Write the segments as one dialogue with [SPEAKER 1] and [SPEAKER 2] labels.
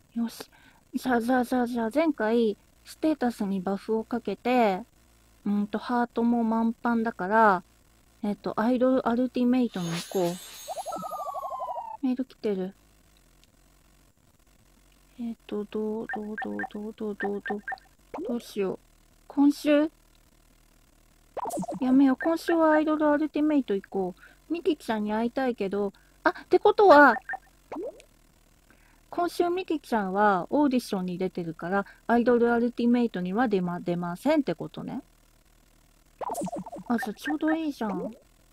[SPEAKER 1] よし。じゃあ、前回、ステータスにバフをかけて、ハートも満帆だから、アイドルアルティメイトに行こう。メール来てる。どうしよう。今週やめよう。今週はアイドルアルティメイト行こう。ミキちゃんに会いたいけど、ってことは、今週ミキちゃんはオーディションに出てるから、アイドルアルティメイトには出ませんってことね。じゃあちょうどいいじゃん。よ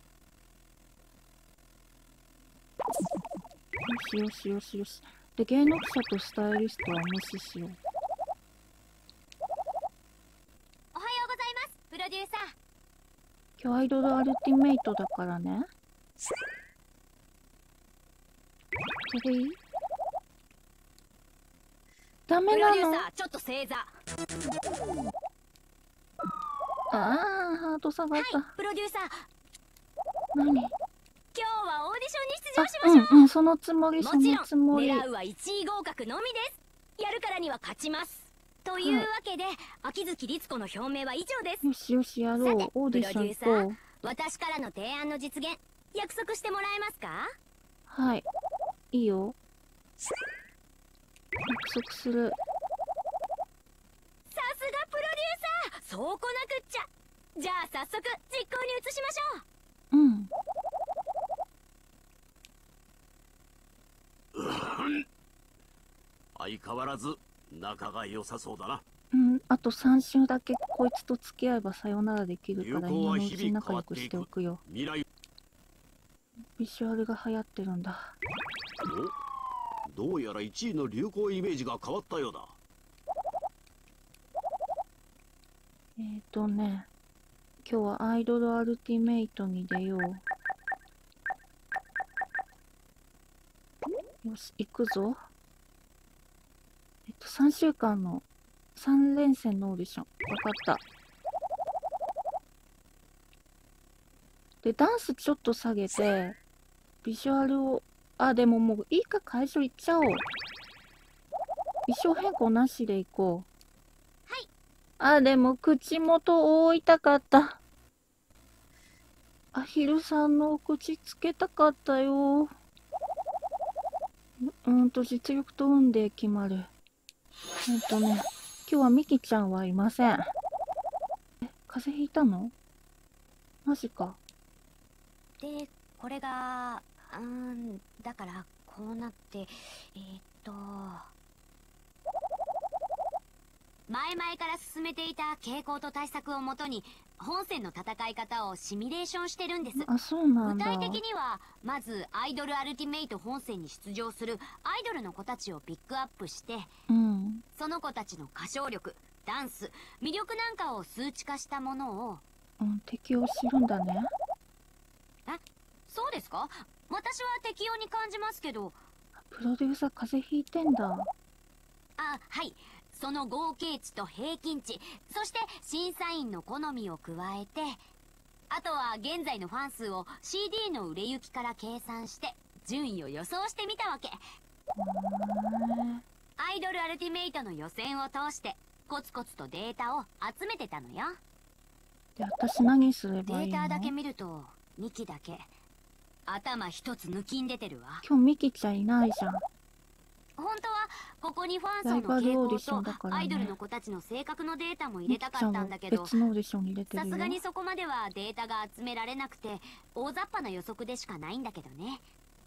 [SPEAKER 1] し。で、芸能記者とスタイリストは無視しよう。
[SPEAKER 2] おはようございます、プロデューサー。
[SPEAKER 1] 今日アイドルアルティメイトだからね。これいい？ダメなの？
[SPEAKER 2] プロデューサー、ちょっと正座。
[SPEAKER 1] ハート下がった。
[SPEAKER 2] はい、プロデューサー。
[SPEAKER 1] 何？
[SPEAKER 2] 今日はオーディションに出場しましょう。
[SPEAKER 1] そのつもり。
[SPEAKER 2] もちろん狙うは1位合格のみです。やるからには勝ちます。というわけで、秋月律子の表明は以上です。
[SPEAKER 1] よし、やろう。オーディション行こう。
[SPEAKER 2] 私からの提案の実現、約束してもらえますか？
[SPEAKER 1] はい。いいよ。約束する。
[SPEAKER 2] さすがプロデューサー、そうこなくっちゃ。じゃあ早速実行に移しましょう。
[SPEAKER 3] 相変わらず仲が良さそうだな。
[SPEAKER 1] あと3週だけこいつと付き合えばさよならできるから今のうち仲良くしておくよ。ビジュアルが流行ってるんだ。
[SPEAKER 3] どうやら1位の流行イメージが変わったようだ。
[SPEAKER 1] 今日はアイドルアルティメイトに出よう。よし、行くぞ。3週間の3連戦のオーディション。わかった。で、ダンスちょっと下げて、ビジュアルを、でももういいか、会場行っちゃおう。衣装変更なしで行こう。はい。でも口元覆いたかった。アヒルさんのお口つけたかったよ。実力と運で決まる。今日はミキちゃんはいません。風邪ひいたの？マジか。
[SPEAKER 2] で、これが、だからこうなって、前々から進めていた傾向と対策をもとに本戦の戦い方をシミュレーションしてるんです。
[SPEAKER 1] そうなんだ。
[SPEAKER 2] 具体的にはまずアイドルアルティメイト本戦に出場するアイドルの子たちをピックアップして、その子たちの歌唱力、ダンス、魅力なんかを数値化したものを、
[SPEAKER 1] 適用するんだね。
[SPEAKER 2] そうですか？私は適用に感じますけど。
[SPEAKER 1] プロデューサー風邪ひいてんだ。
[SPEAKER 2] はい。その合計値と平均値、そして審査員の好みを加えて、あとは現在のファン数を CD の売れ行きから計算して順位を予想してみたわけ。アイドルアルティメイトの予選を通してコツコツとデータを集めてたのよ。
[SPEAKER 1] で、私何すればいいの？
[SPEAKER 2] データだけ見ると2期だけ頭一つ抜きん出てるわ。
[SPEAKER 1] 今日ミキちゃんいないじゃん。
[SPEAKER 2] 本当はここにファン層の傾向とアイドルの子たちの性格のデータも入れたかったんだけど、さすがにそこまではデータが集められなくて大雑把な予測でしかないんだけどね。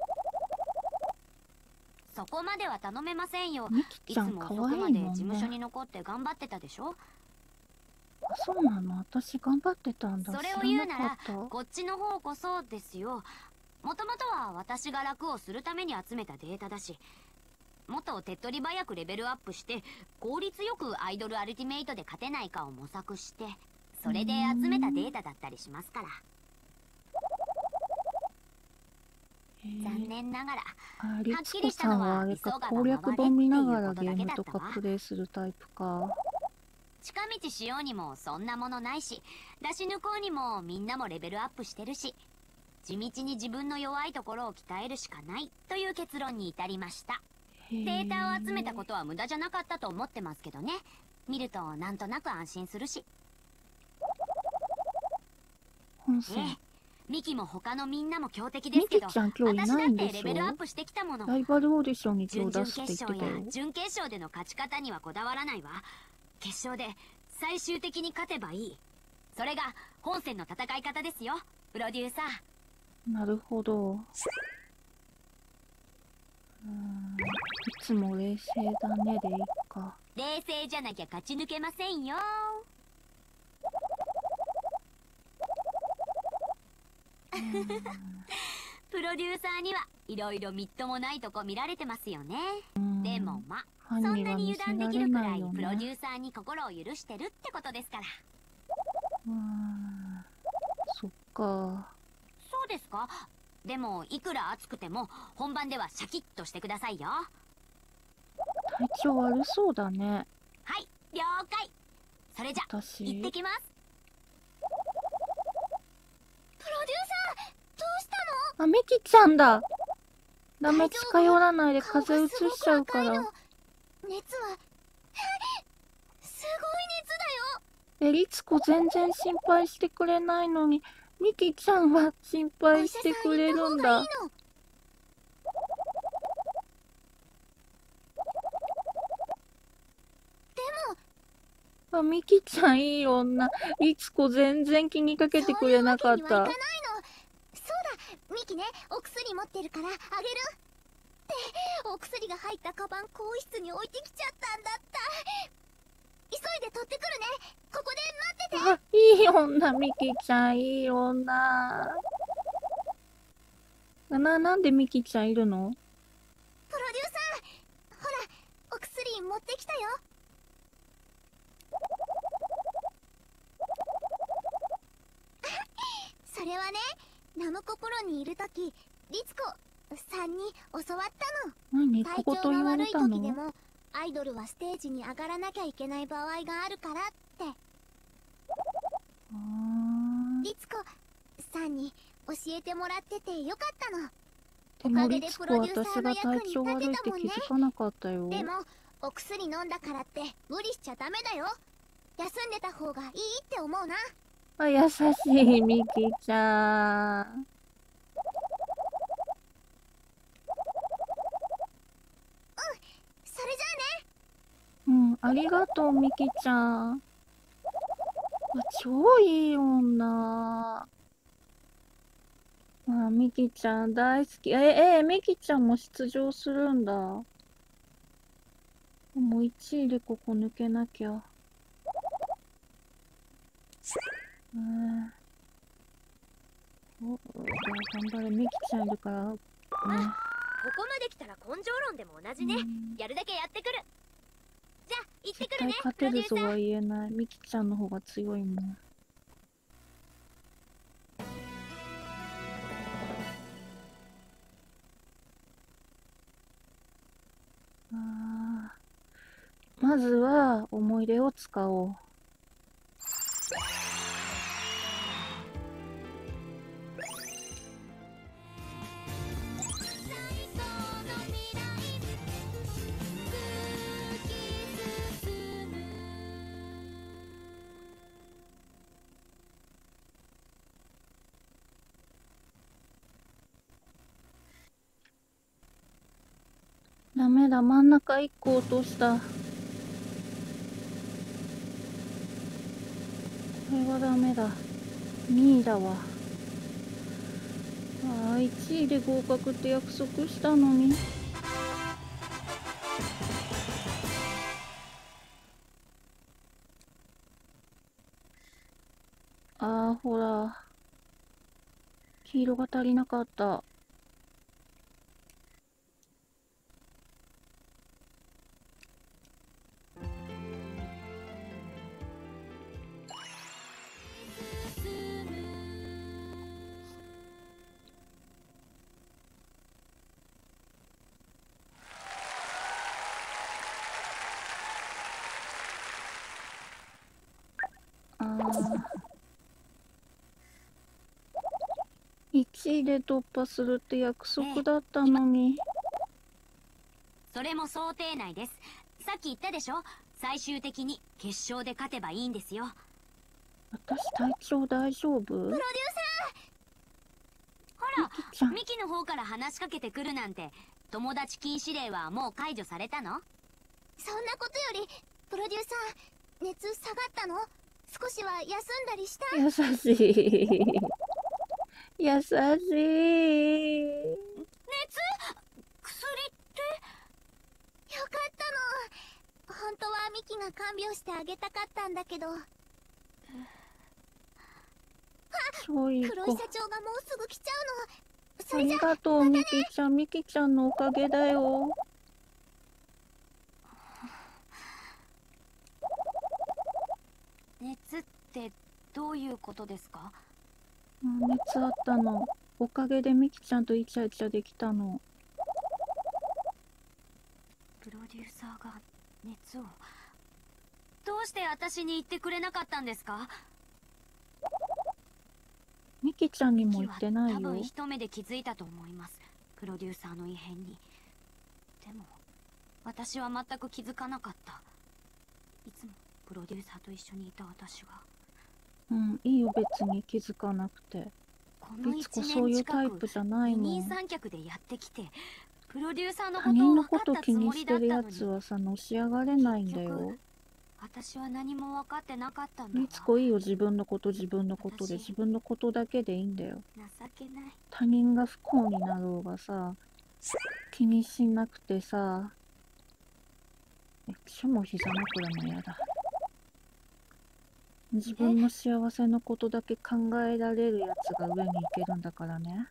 [SPEAKER 2] そこまでは頼めませんよ。いつもそこまで事務所に残って頑張ってたでしょ。
[SPEAKER 1] そうなの？私頑張ってたんだ。
[SPEAKER 2] それを言うならこっちの方こそですよ。もともとは私が楽をするために集めたデータだし、もっと手っ取り早くレベルアップして効率よくアイドルアルティメイトで勝てないかを模索して、それで集めたデータだったりしますから。残念ながらはっきりしたのは急がば回れっていうことだけだったわ。近道しようにもそんなものないし、出し抜こうにもみんなもレベルアップしてるし、地道に自分の弱いところを鍛えるしかないという結論に至りました。
[SPEAKER 1] デ
[SPEAKER 2] データを集めたことは無駄じゃなかったと思ってますけどね。見るとなんとなく安心するし。
[SPEAKER 1] 本線。
[SPEAKER 2] ミキも他のみんなも強敵ですけど、
[SPEAKER 1] ミキちゃん今日い
[SPEAKER 2] 私だってレ
[SPEAKER 1] ないんでしょ？
[SPEAKER 2] ベルアップしてきたもの。
[SPEAKER 1] ライバルオーディションに手を
[SPEAKER 2] 準々
[SPEAKER 1] 出すって
[SPEAKER 2] 決勝や
[SPEAKER 1] 言ってたよ。
[SPEAKER 2] 準決勝での勝ち方にはこだわらないわ。決勝で最終的に勝てばいい。それが本戦の戦い方ですよ、プロデューサー。
[SPEAKER 1] なるほど。いつも冷静だねでいいか。
[SPEAKER 2] 冷静じゃなきゃ勝ち抜けませんよ。プロデューサーにはいろいろみっともないとこ見られてますよね。でもま、そんなに油断できるくらいプロデューサーに心を許してるってことですから。
[SPEAKER 1] そっか。
[SPEAKER 2] そうですか。でもいくら熱くても本番ではシャキッとしてくださいよ。
[SPEAKER 1] 体調悪そうだね。
[SPEAKER 2] はい、了解。それじゃ
[SPEAKER 1] 私。
[SPEAKER 2] 行ってきます。プロデューサー、どうしたの？
[SPEAKER 1] あ、ミキちゃんだ。ダメ、近寄らないで風邪うつしちゃうから。
[SPEAKER 2] 熱はすごい熱だよ。
[SPEAKER 1] リツコ全然心配してくれないのに、ミキちゃんは心配してくれるんだ。あ、ミキちゃんいい女。リツコ全然気にかけてくれなかった。
[SPEAKER 4] そうだ、ミキね、お薬持ってるからあげるってお薬が入ったカバン更衣室に置いてきちゃったんだった。急いで取ってくるね。ここで待ってて。
[SPEAKER 1] あ、いい女、ミキちゃんいい女。なんでミキちゃんいるの？
[SPEAKER 4] プロデューサー、ほら、お薬持ってきたよ。それはね、ナムコプロにいるとき、リツコさんに教わったの。
[SPEAKER 1] 何？
[SPEAKER 4] 体
[SPEAKER 1] 小言
[SPEAKER 4] 調が悪い
[SPEAKER 1] 言われたの？
[SPEAKER 4] 時でもアイドルはステージに上がらなきゃいけない場合があるからって。リツコさんに教えてもらっててよかったの。
[SPEAKER 1] でもリツコ私が体調悪いって気づかなかったよ。
[SPEAKER 4] でもお薬飲んだからって無理しちゃダメだよ。休んでた方がいいって思うな。
[SPEAKER 1] あ、優しいミキちゃん。
[SPEAKER 4] それじゃ
[SPEAKER 1] うん、ありがとうミキちゃん。あ、超いい女。あ、ミキちゃん大好き。ミキちゃんも出場するんだ。もう1位でここ抜けなきゃ。お、じゃあ頑張れ。ミキちゃんいるから。ね。
[SPEAKER 2] ここまで来たら根性論でも同じね。やるだけやってくる。じゃあ行って
[SPEAKER 1] 絶
[SPEAKER 2] くるね、
[SPEAKER 1] 対勝てるとは言えない。ミキちゃんの方が強いもん。まずは思い出を使おう。ダメだ、真ん中1個落とした。これはダメだ。2位だわ。1位で合格って約束したのに。ほら。黄色が足りなかった。1位で突破するって約束だったのに。
[SPEAKER 2] それも想定内です。さっき言ったでしょ、最終的に決勝で勝てばいいんですよ。
[SPEAKER 1] 私体調大丈夫？
[SPEAKER 2] ほら、
[SPEAKER 1] ミキちゃん。
[SPEAKER 2] ミキの方から話しかけてくるなんて、友達禁止令はもう解除されたの？
[SPEAKER 4] そんなことよりプロデューサー、熱下がったの？少しは休んだりした？
[SPEAKER 1] 優しい。優しい。
[SPEAKER 2] 熱？薬って
[SPEAKER 4] よかったの。本当はミキが看病してあげたかったんだけど。
[SPEAKER 1] 超いい子。
[SPEAKER 4] 黒井社長がもうすぐ来ちゃうの。そ
[SPEAKER 1] あ
[SPEAKER 4] れじゃ
[SPEAKER 1] りがとう、ミキちゃん。ミキちゃんのおかげだよ。
[SPEAKER 2] 熱ってどういうことですか？
[SPEAKER 1] 熱あったの。おかげでミキちゃんとイチャイチャできたの。
[SPEAKER 2] プロデューサーが熱を。どうして私に言ってくれなかったんですか？
[SPEAKER 1] ミキちゃんにも言ってないよ。
[SPEAKER 2] 多分一目で気づいたと思います。プロデューサーの異変に。でも私は全く気づかなかった。いつもプロデューサーと一緒にいた私が。
[SPEAKER 1] いいよ、別に気づかなくて。
[SPEAKER 2] この
[SPEAKER 1] 律子
[SPEAKER 2] 1
[SPEAKER 1] そういう
[SPEAKER 2] 年近く
[SPEAKER 1] タイプじゃないも
[SPEAKER 2] 二人
[SPEAKER 1] ん。
[SPEAKER 2] 三脚でやってきて、プロデューサーの
[SPEAKER 1] 他人のこ
[SPEAKER 2] ことを分かった
[SPEAKER 1] と気に
[SPEAKER 2] つもりだ
[SPEAKER 1] してるや
[SPEAKER 2] ったのに、
[SPEAKER 1] つはさ、のし上がれないんだよ。
[SPEAKER 2] 私は何も分かってなかったんだわ。
[SPEAKER 1] 律子いいよ、自分のことで
[SPEAKER 2] 私
[SPEAKER 1] 自分のことだけでいいんだよ。
[SPEAKER 2] 情けない。
[SPEAKER 1] 他人が不幸になろうがさ、気にしなくてさ、手も膝枕も嫌だ。自分の幸せのことだけ考えられるやつが上に行けるんだからね。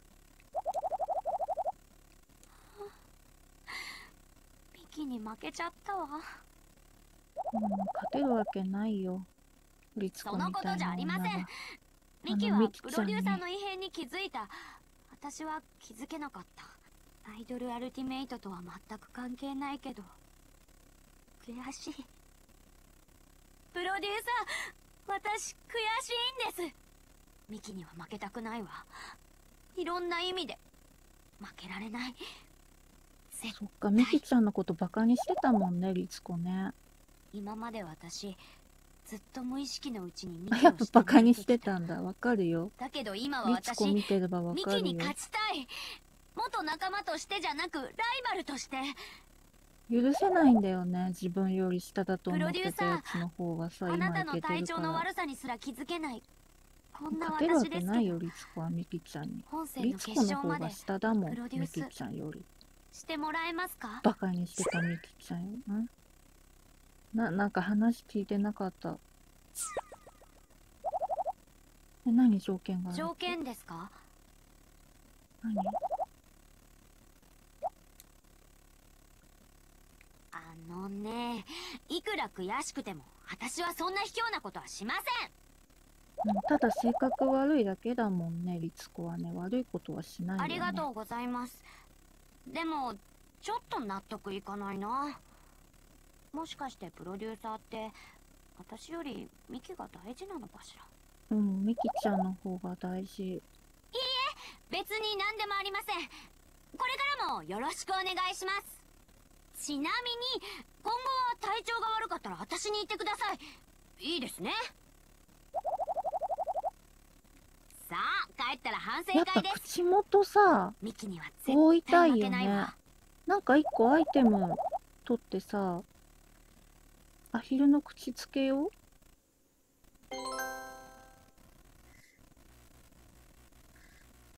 [SPEAKER 2] ミキに負けちゃったわ。
[SPEAKER 1] 勝てるわけないよ。律子
[SPEAKER 2] そのことじゃありません。ミキはプロデューサーの異変に気づいた。私は気づけなかった。アイドルアルティメイトとは全く関係ないけど、悔しい。プロデューサー、私悔しいんです。ミキには負けたくないわ。いろんな意味で負けられない。
[SPEAKER 1] そっか、ミキちゃんのことバカにしてたもんね、律子ね。
[SPEAKER 2] 今まで私ずっと無意識のうちにミ
[SPEAKER 1] やっぱ
[SPEAKER 2] キを
[SPEAKER 1] バカにしてたんだ。わかるよ。
[SPEAKER 2] だけど今は
[SPEAKER 1] 律子
[SPEAKER 2] 私、
[SPEAKER 1] 見てればわ
[SPEAKER 2] ミ
[SPEAKER 1] かるよ。
[SPEAKER 2] キに勝ちたい。元仲間としてじゃなくライバルとして。
[SPEAKER 1] 許せないんだよね、自分より下だと思っ
[SPEAKER 2] プロデューサー
[SPEAKER 1] てたやつの方がさ、
[SPEAKER 2] あなたの
[SPEAKER 1] 今いけて
[SPEAKER 2] 体調の
[SPEAKER 1] るから。
[SPEAKER 2] 悪さにすら気づけない。こんな
[SPEAKER 1] 勝てるわ
[SPEAKER 2] 私ですけど
[SPEAKER 1] けないよ、律子はミキちゃんに。
[SPEAKER 2] 本戦の
[SPEAKER 1] 律
[SPEAKER 2] 決
[SPEAKER 1] 子の方が
[SPEAKER 2] 勝まで
[SPEAKER 1] 下だもん、
[SPEAKER 2] プロデュース
[SPEAKER 1] ミキちゃんより。
[SPEAKER 2] してもらえますか？
[SPEAKER 1] バカにしてたミキちゃんよ。なんか話聞いてなかった。何条件がある？
[SPEAKER 2] 条件ですか？
[SPEAKER 1] 何？
[SPEAKER 2] いくら悔しくても私はそんな卑怯なことはしま
[SPEAKER 1] ただ性格悪いだけだもんね、律子はね。悪いことはしない
[SPEAKER 2] せん。
[SPEAKER 1] よね。
[SPEAKER 2] ありがとうございます。でもちょっと納得いかないな。もしかしてプロデューサーって私よりミキが大事なのかしら。
[SPEAKER 1] ミキちゃんの方が大事。
[SPEAKER 2] 別に何でもありません。これからもよろしくお願いします。ちなみに今後は体調が悪かったら私に言ってください。いいですね。さあ帰ったら反省
[SPEAKER 1] やっぱ
[SPEAKER 2] 会です。
[SPEAKER 1] 口元さ、
[SPEAKER 2] ミキには
[SPEAKER 1] 覆い
[SPEAKER 2] 絶対負
[SPEAKER 1] たいよね。
[SPEAKER 2] けないわ。
[SPEAKER 1] なんか一個アイテム取ってさ、アヒルの口つけよう。